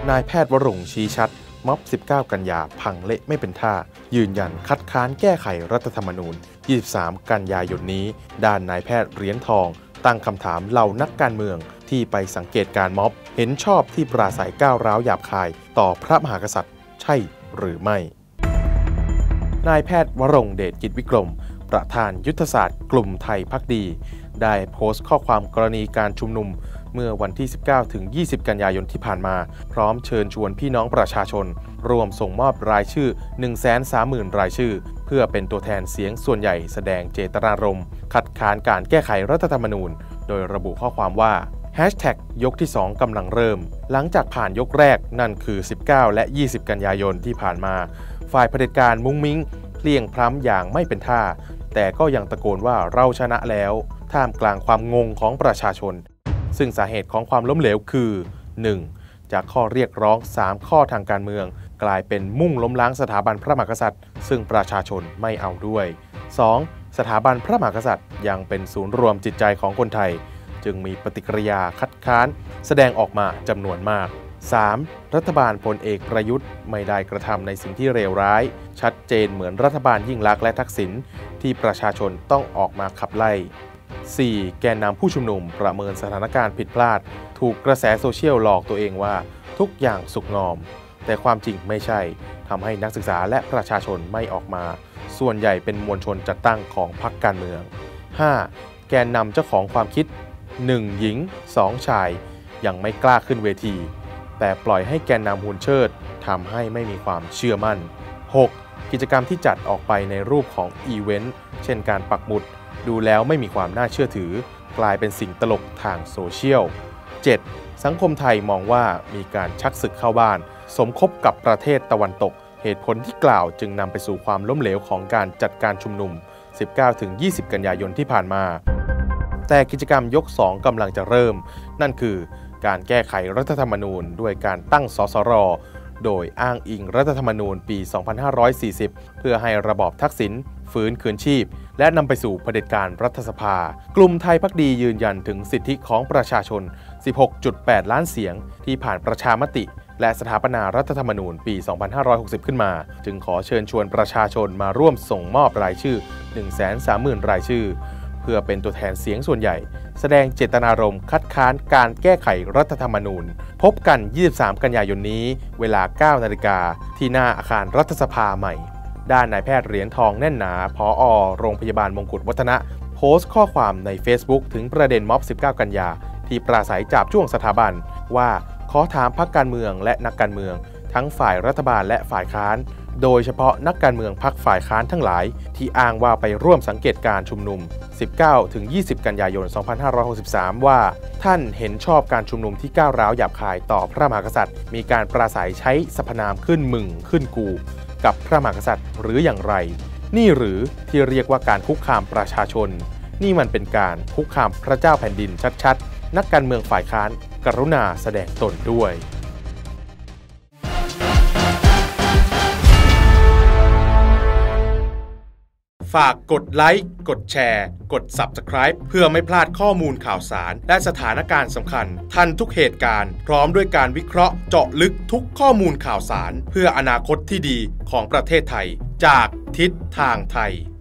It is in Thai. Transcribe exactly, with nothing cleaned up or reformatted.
นายแพทย์วรงค์ชี้ชัดม็อบสิบเก้ากันยาพังเละไม่เป็นท่ายืนยันคัดค้านแก้ไขรัฐธรรมนูญยี่สิบสามกันยายนนี้ด้านนายแพทย์เหรียญทองตั้งคำถามเหล่านักการเมืองที่ไปสังเกตการม็อบเห็นชอบที่ปราศัยก้าวร้าวหยาบคายต่อพระมหากษัตริย์ใช่หรือไม่นายแพทย์วรงค์เดชกิจวิกรมประธานยุทธศาสตร์กลุ่มไทยภักดีได้โพสต์ข้อความกรณีการชุมนุมเมื่อวันที่ สิบเก้าถึงยี่สิบ กันยายนที่ผ่านมาพร้อมเชิญชวนพี่น้องประชาชนรวมส่งมอบรายชื่อ หนึ่งแสนสามหมื่น รายชื่อเพื่อเป็นตัวแทนเสียงส่วนใหญ่แสดงเจตนารมณ์คัดค้านการแก้ไขรัฐธรรมนูญโดยระบุข้อความว่าแฮชแท็กยกที่สองกำลังเริ่มหลังจากผ่านยกแรกนั่นคือสิบเก้าและยี่สิบกันยายนที่ผ่านมาฝ่ายเผด็จการมุ้งมิ้งเพลียงพล้ำอย่างไม่เป็นท่าแต่ก็ยังตะโกนว่าเราชนะแล้วท่ามกลางความงงของประชาชนซึ่งสาเหตุของความล้มเหลวคือ หนึ่ง จากข้อเรียกร้องสามข้อทางการเมืองกลายเป็นมุ่งล้มล้างสถาบันพระมหากษัตริย์ซึ่งประชาชนไม่เอาด้วย สอง สถาบันพระมหากษัตริย์ยังเป็นศูนย์รวมจิตใจของคนไทยจึงมีปฏิกิริยาคัดค้านแสดงออกมาจำนวนมาก สาม รัฐบาลพลเอกประยุทธ์ไม่ได้กระทำในสิ่งที่เลวร้ายชัดเจนเหมือนรัฐบาลยิ่งลักษณ์และทักษิณที่ประชาชนต้องออกมาขับไล่ สี่ แกนนำผู้ชุมนุมประเมินสถานการณ์ผิดพลาดถูกกระแสโซเชียลหลอกตัวเองว่าทุกอย่างสุขงอมแต่ความจริงไม่ใช่ทำให้นักศึกษาและประชาชนไม่ออกมาส่วนใหญ่เป็นมวลชนจัดตั้งของพรรคการเมือง ห้า แกนนำเจ้าของความคิด หนึ่ง หญิง สอง ชายยังไม่กล้าขึ้นเวทีแต่ปล่อยให้แกนนำหุ่นเชิดทำให้ไม่มีความเชื่อมั่น หก กิจกรรมที่จัดออกไปในรูปของอีเวนต์เช่นการปักหมุดดูแล้วไม่มีความน่าเชื่อถือกลายเป็นสิ่งตลกทางโซเชียล เจ็ด สังคมไทยมองว่ามีการชักศึกเข้าบ้านสมคบกับประเทศตะวันตกเหตุผลที่กล่าวจึงนำไปสู่ความล้มเหลวของการจัดการชุมนุม สิบเก้าถึงยี่สิบ กันยายนที่ผ่านมาแต่กิจกรรมยกสองกำลังจะเริ่มนั่นคือการแก้ไขรัฐธรรมนูญด้วยการตั้งสสรโดยอ้างอิงรัฐธรรมนูญปี สองพันห้าร้อยสี่สิบ เพื่อให้ระบอบทักษิณฟื้นคืนชีพและนำไปสู่เผด็จการรัฐสภากลุ่มไทยภักดียืนยันถึงสิทธิของประชาชน สิบหกจุดแปด ล้านเสียงที่ผ่านประชามติและสถาปนารัฐธรรมนูญปี สองพันห้าร้อยหกสิบ ขึ้นมาจึงขอเชิญชวนประชาชนมาร่วมส่งมอบรายชื่อ หนึ่งแสนสามหมื่น รายชื่อเพื่อเป็นตัวแทนเสียงส่วนใหญ่แสดงเจตนารมณ์คัดค้านการแก้ไขรัฐธรรมนูญพบกัน ยี่สิบสาม กันยายนนี้เวลา เก้า นาฬิกาที่หน้าอาคารรัฐสภาใหม่ด้านนายแพทย์เหรียญทองแน่นหนาผอ.โรงพยาบาลมงกุฎวัฒนะโพสต์ข้อความใน Facebook ถึงประเด็นม็อบ สิบเก้า กันยาที่ปราศัยจับจ้วงสถาบันว่าขอถามพรรคการเมืองและนักการเมืองทั้งฝ่ายรัฐบาลและฝ่ายค้านโดยเฉพาะนักการเมืองพรรคฝ่ายค้านทั้งหลายที่อ้างว่าไปร่วมสังเกตการชุมนุม สิบเก้าถึงยี่สิบ กันยายน สองพันห้าร้อยหกสิบสาม ว่าท่านเห็นชอบการชุมนุมที่ก้าวร้าวหยาบคายต่อพระมหากษัตริย์มีการปราศัยใช้สรรพนามขึ้นมึงขึ้นกูกับพระมหากษัตริย์หรืออย่างไรนี่หรือที่เรียกว่าการคุกคามประชาชนนี่มันเป็นการคุกคามพระเจ้าแผ่นดินชัดๆนักการเมืองฝ่ายค้านกรุณาแสดงตนด้วยฝากกดไลค์กดแชร์กด ซับสไครบ์ เพื่อไม่พลาดข้อมูลข่าวสารและสถานการณ์สำคัญทันทุกเหตุการณ์พร้อมด้วยการวิเคราะห์เจาะลึกทุกข้อมูลข่าวสารเพื่ออนาคตที่ดีของประเทศไทยจากทิศทางไทย